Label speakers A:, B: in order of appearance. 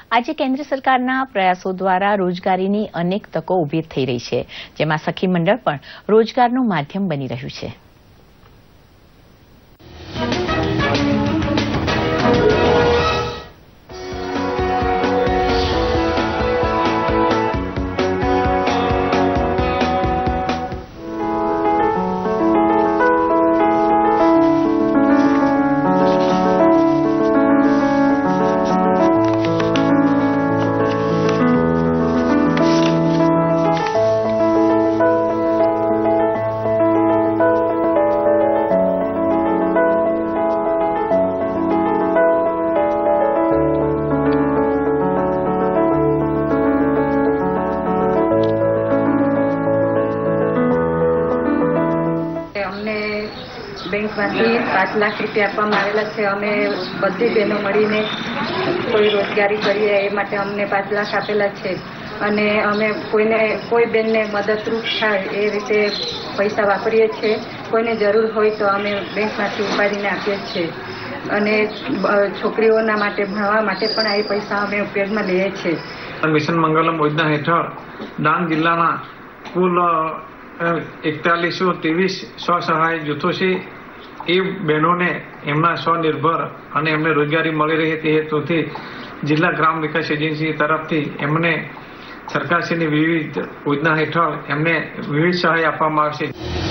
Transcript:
A: આજે કેન્દ્ર સરકારના પ્રયાસો દ્વારા રોજગારીની અનેક તકો ઊભી થઈ રહી છે, જેમાં સખી મંડળ પણ રોજગારનું માધ્યમ બની રહ્યું છે.
B: બેંકમાંથી 5 લાખ રૂપિયા આપવામાં આવેલા છે. અમે બધી બહેનો મળીને કોઈ રોજગારી કરીએ એ માટે અમને 5 લાખ આપેલા છે અને અમે કોઈ બેનને મદદરૂપ થાય એ રીતે પૈસા વાપરીએ છીએ. કોઈને જરૂર હોય તો અમે બેંકમાંથી ઉપાડીને આપીએ છીએ અને છોકરીઓના માટે ભણવા માટે પણ આ પૈસા અમે ઉપયોગમાં લઈએ છીએ.
C: મિશન મંગલમ યોજના હેઠળ ડાંગ જિલ્લાના કુલ 4123 સ્વસહાય જૂથો છે. એ બહેનોને એમના સ્વનિર્ભર અને એમને રોજગારી મળી રહે તે હેતુથી જિલ્લા ગ્રામ વિકાસ એજન્સી તરફથી એમને સરકારશ્રીની વિવિધ યોજના હેઠળ એમને વિવિધ સહાય આપવામાં આવશે.